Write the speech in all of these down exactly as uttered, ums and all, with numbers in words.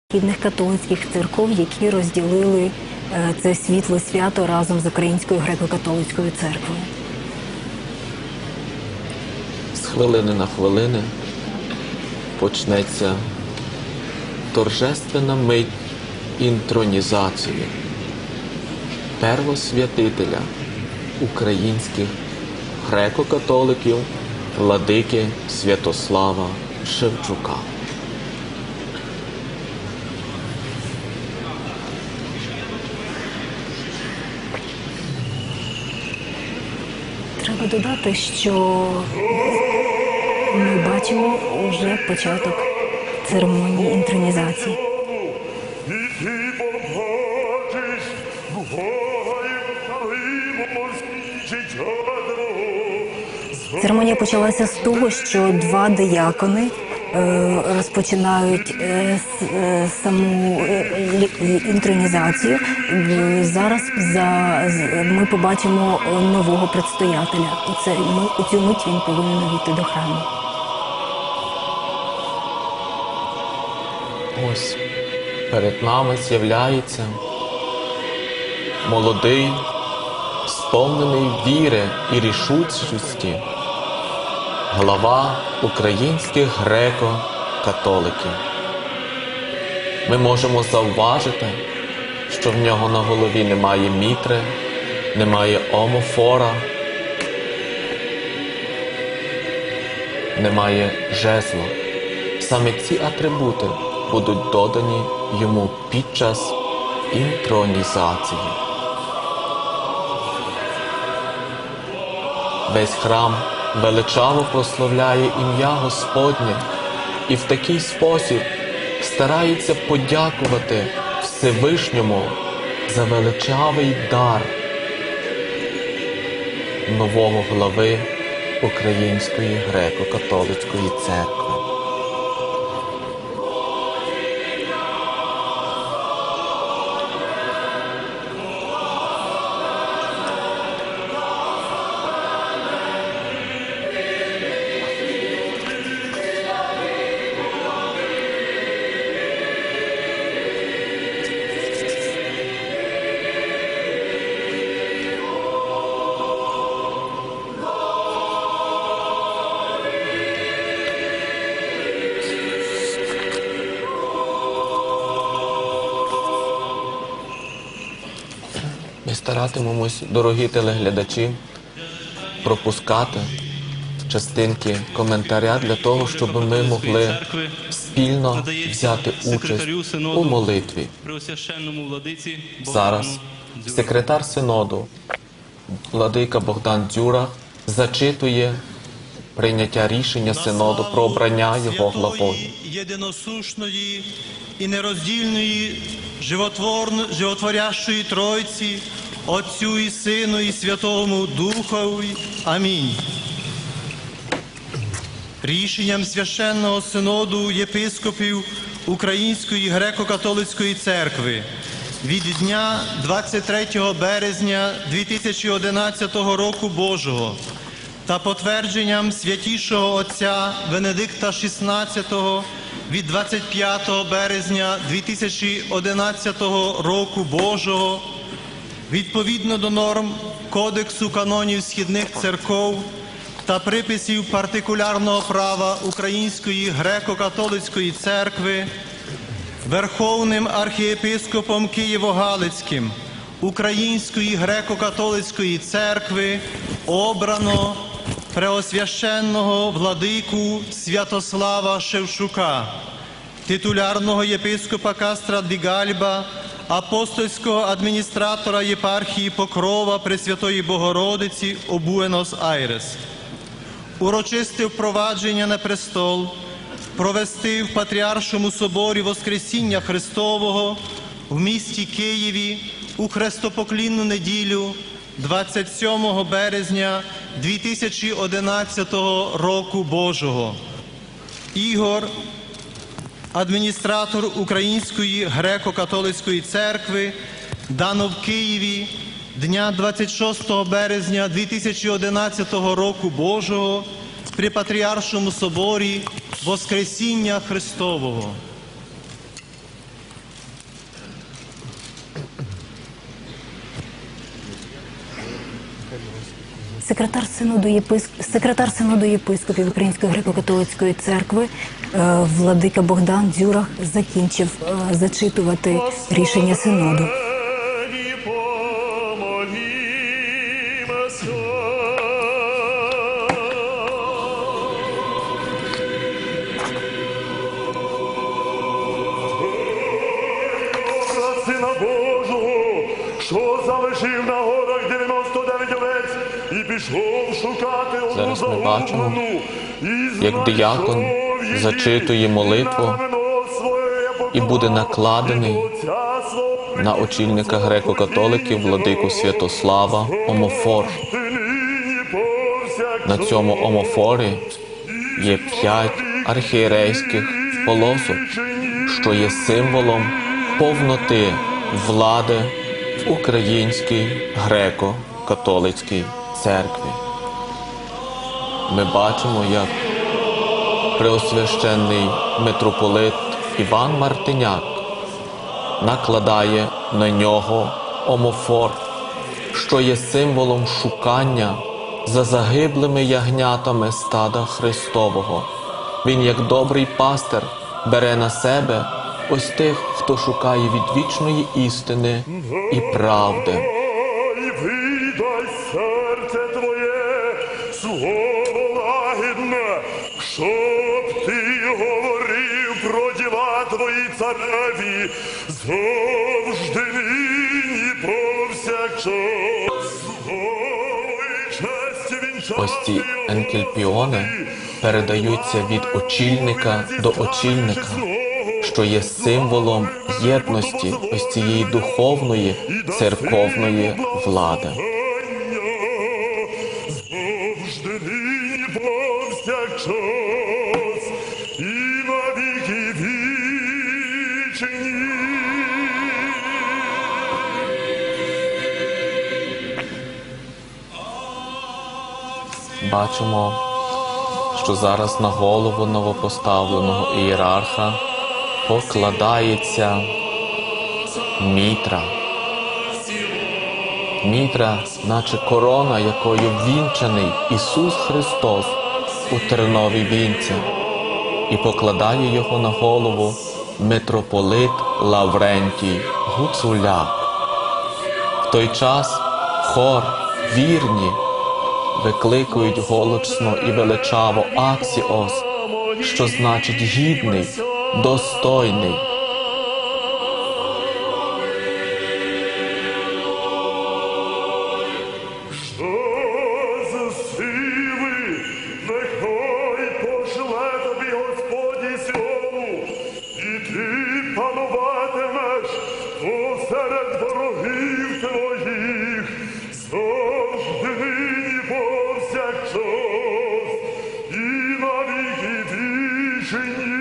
східних католицьких церков, які розділили це світле свято разом з Українською греко-католицькою церквою. З хвилини на хвилини почнеться торжественна мить інтронізації первосвятителя українських греко-католиків владики Святослава Шевчука. Треба додати, що ми бачимо вже початок церемонії інтронізації. Церемонія почалася з того, що два диякони е, розпочинають е, с, е, саму е, інтронізацію. Зараз за, ми побачимо нового предстоятеля. І це, ми, у цю мить він повинен увійти до храму. Ось перед нами з'являється молодий, сповнений віри і рішучості глава українських греко-католиків. Ми можемо зауважити, що в нього на голові немає мітри, немає омофора, немає жезла. Саме ці атрибути будуть додані йому під час інтронізації. Весь храм величаво прославляє ім'я Господнє і в такий спосіб старається подякувати Всевишньому за величавий дар нового глави Української греко-католицької церкви. Ми старатимемось, дорогі телеглядачі, пропускати частинки коментаря для того, щоб ми могли спільно взяти участь у молитві. Зараз секретар синоду, владика Богдан Дзюра, зачитує прийняття рішення синоду про обрання його главою. Єдиносушної і нероздільної животворящої Тройці, Отцю і Сину і Святому Духові. Амінь. Рішенням Священного Синоду єпископів Української греко-католицької церкви від дня двадцять третього березня дві тисячі одинадцятого року Божого та потвердженням Святішого Отця Венедикта шістнадцятого від двадцять п'ятого березня дві тисячі одинадцятого року Божого, відповідно до норм Кодексу канонів східних церков та приписів партикулярного права Української греко-католицької церкви, Верховним архієпископом Києво-Галицьким Української греко-католицької церкви обрано преосвященного владику Святослава Шевчука, титулярного єпископа Кастра ді Гальба, апостольського адміністратора єпархії Покрова Пресвятої Богородиці у Буенос-Айрес. Урочисте впровадження на престол провести в Патріаршому соборі Воскресіння Христового в місті Києві у хрестопоклінну неділю двадцять сьомого березня дві тисячі одинадцятого року Божого. Ігор, адміністратор Української греко-католицької церкви, дано в Києві дня двадцять шостого березня дві тисячі одинадцятого року Божого при Патріаршому соборі Воскресіння Христового. Секретар синоду, єписк... Секретар синоду єпископів Української греко-католицької церкви е, владика Богдан Дзюрах закінчив е, зачитувати рішення синоду. Сина Божого, що залишив на горах дев'яносто дев'ять овець і пішов шукати одну Зараз ми бачимо, загублену, і як диякон знайшов її, зачитує молитву, і на вино своє і буде поклав, накладений і до Отця свого на очільника греко-католиків владику Святослава омофор. нині повсякчас. На цьому омофорі є п'ять архієрейських полосок, що є символом повноти влади в Українській греко-католицькій церкві. Ми бачимо, як преосвященний митрополит Іван Мартиняк накладає на нього омофор, що є символом шукання за загиблими ягнятами стада Христового. Він, як добрий пастир, бере на себе ось тих, хто шукає відвічної істини і правди. Ой, видай серце твоє, слово лагідне, щоб ти говорив про діла твої цареві, завжди нині повсякчас. Слово і честь вінчати Ось ці енкельпіони передаються від очільника до очільника, що є символом єдності ось цієї духовної церковної влади. завжди нині повсякчас і на віки вічні. Бачимо, що зараз на голову новопоставленого ієрарха покладається мітра. Мітра, наче корона, якою вінчаний Ісус Христос у терновій вінці, і покладає його на голову митрополит Лаврентій Гуцуляк. В той час хор вірні викликають голосно і величаво «Аксіос», що значить «гідний», «достойний». Що за сили, нехай пошле тобі Господь із Сіону, і ти пануватимеш посеред ворогів твоїх, завжди нині повсякчас, і на віки вічні.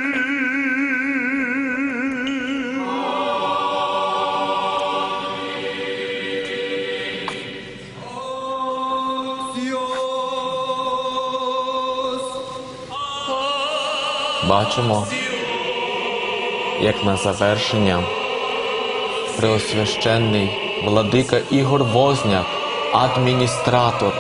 Бачимо, як на завершення преосвященний владика Ігор Возняк, адміністратор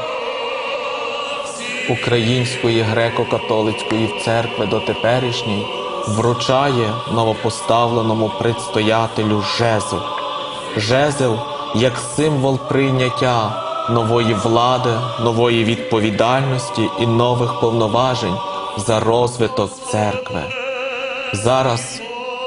Української греко-католицької церкви дотеперішній, вручає новопоставленому предстоятелю жезл. Жезл як символ прийняття нової влади, нової відповідальності і нових повноважень за розвиток церкви. Зараз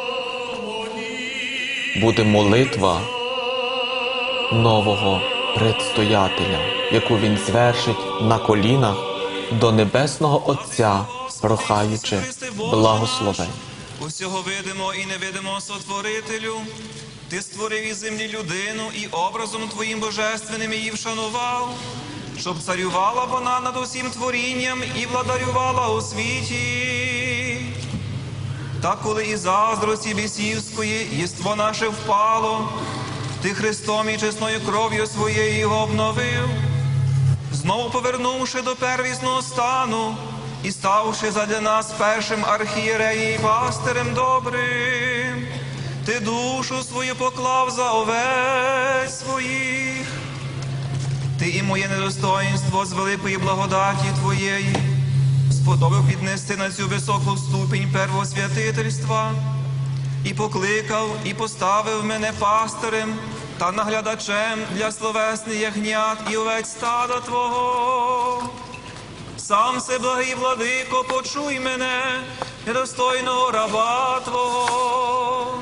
буде молитва нового предстоятеля, яку він звершить на колінах до Небесного Отця, прохаючи благословень. Усього видимо і невидимо сотворителю, ти створив із землі людину і образом твоїм божественним її вшанував, щоб царювала вона над усім творінням і владарювала у світі. Та коли із заздрості бісівської єство наше впало, ти Христом і чесною кров'ю своєю його обновив, знову повернувши до первісного стану і ставши задля нас першим архієреєм і пастирем добрим, ти душу свою поклав за овець своїх. ти і моє недостоїнство з великої благодаті Твоєї сподобав піднести на цю високу ступінь первосвятительства і покликав, і поставив мене пастирем та наглядачем для словесних ягнят і овець стада Твого. Сам се, благий владико, почуй мене, недостойного раба Твого.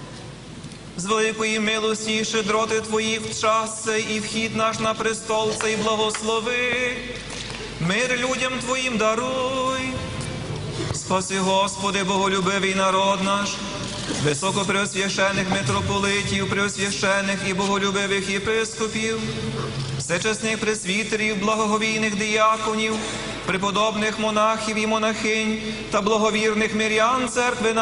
З великої милості і щедроти Твої в час цей і вхід наш на престол цей благослови. Мир людям Твоїм даруй. Спаси, Господи, боголюбивий народ наш, високопреосвящених митрополитів, преосвящених і боголюбивих єпископів, всечесних пресвітерів, благоговійних дияконів, преподобних монахів і монахинь та благовірних мирян церкви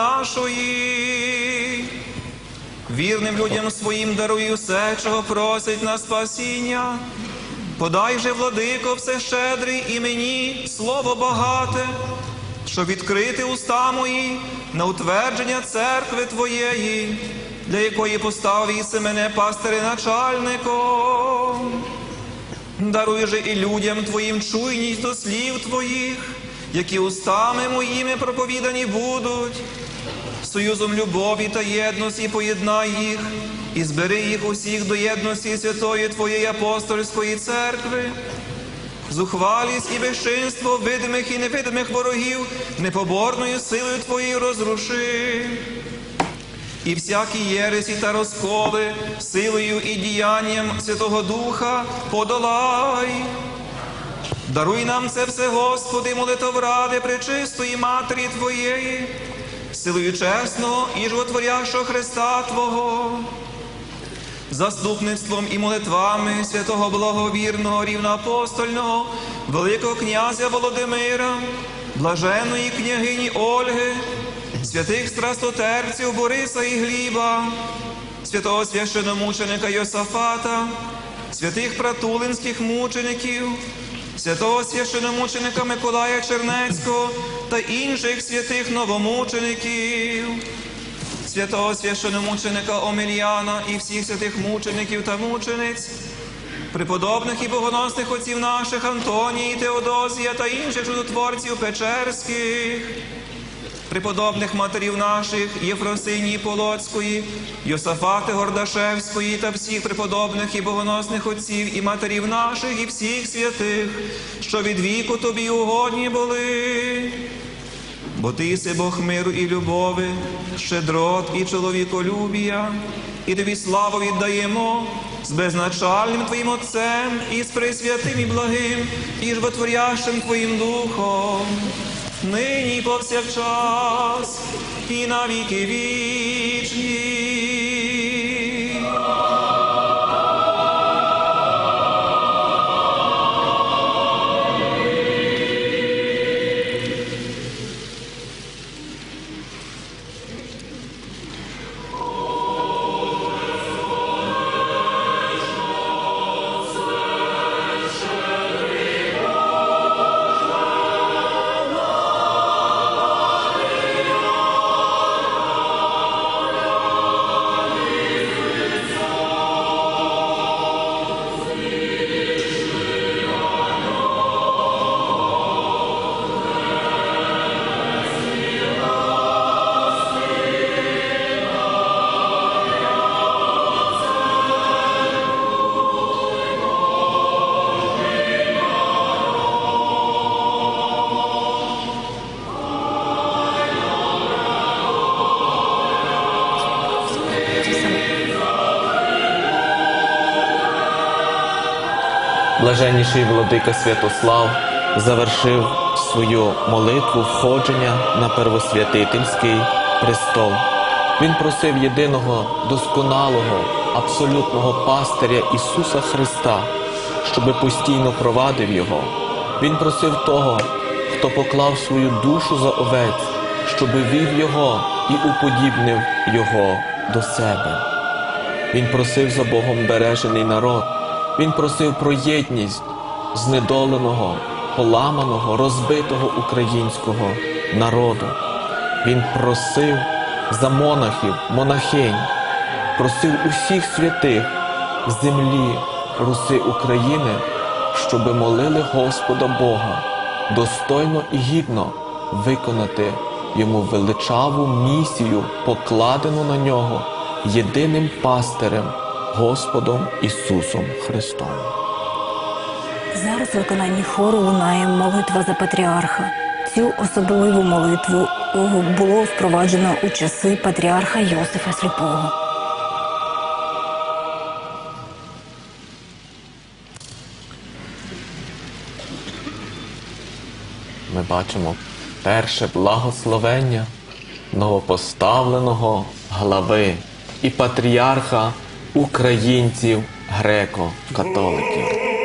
нашої. Вірним людям своїм даруй усе, чого просить на спасіння. Подай же, владико, все щедрий і мені слово багате, щоб відкрити уста мої на утвердження церкви Твоєї, для якої поставив єси мене пастири начальником. Даруй же і людям Твоїм чуйність до слів Твоїх, які устами моїми проповідані будуть. Союзом любові та єдності поєднай їх і збери їх усіх до єдності святої Твоєї апостольської церкви. Зухвалість і безчинство видимих і невидимих ворогів непоборною силою Твоєю розруши. І всякі єресі та розколи силою і діянням Святого Духа подолай. Даруй нам це все, Господи, молитов ради пречистої Матері Твоєї, силою чесного і животворящого Христа Твого, заступництвом і молитвами святого благовірного рівноапостольного Великого князя Володимира, блаженної княгині Ольги, святих страстотерців Бориса і Гліба, святого священомученика Йосафата, святих пратулинських мучеників, святого священомученика Миколая Чернецького та інших святих новомучеників, святого священомученика Омельяна і всіх святих мучеників та мучениць, преподобних і богоносних отців наших Антонії, Теодозія та інших чудотворців Печерських, преподобних матерів наших Єфросинії Полоцької, Йосафати Гордашевської та всіх преподобних і богоносних отців і матерів наших і всіх святих, що від віку Тобі угодні були. Бо Ти си Бог миру і любови, щедрот і чоловіколюбія, і Тобі славу віддаємо з безначальним Твоїм Отцем і з пресвятим і благим і животворящим Твоїм Духом, нині і повсякчас, і на віки вічні. Блаженніший владика Святослав завершив свою молитву входження на первосвятительський престол. Він просив єдиного, досконалого, абсолютного пастиря Ісуса Христа, щоби постійно провадив його. Він просив того, хто поклав свою душу за овець, щоби вів його і уподібнив його до себе. Він просив за Богом бережений народ. Він просив про єдність знедоленого, поламаного, розбитого українського народу. Він просив за монахів, монахинь, просив усіх святих землі, Руси України, щоби молили Господа Бога, достойно і гідно виконати йому величаву місію, покладену на нього єдиним пастирем Господом Ісусом Христом. Зараз в виконанні хору лунає молитва за патріарха. Цю особливу молитву було впроваджено у часи патріарха Йосифа Сліпого. Ми бачимо перше благословення новопоставленого глави і патріарха українців греко-католиків.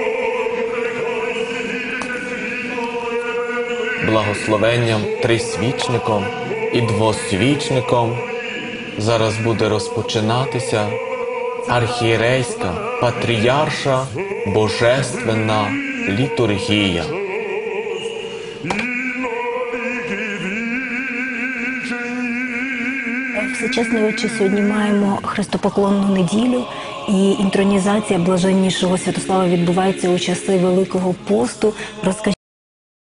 Благословенням трисвічником і двосвічником зараз буде розпочинатися архієрейська, патріарша, божественна літургія. Всечесний Отче, сьогодні маємо хрестопоклонну неділю, і інтронізація блаженнішого Святослава відбувається у часи Великого посту. Розкажіть